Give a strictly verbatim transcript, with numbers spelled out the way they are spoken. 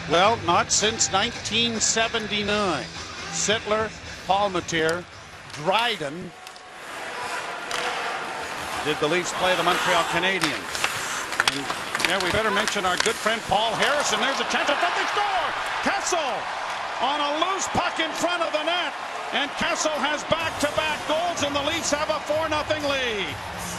Well, not since nineteen seventy-nine. Sittler, Palmateer, Dryden did the Leafs play the Montreal Canadiens. And yeah, we better mention our good friend Paul Harrison. There's a chance at front. They score! Kessel on a loose puck in front of the net. And Kessel has back-to-back goals, and the Leafs have a four nothing lead.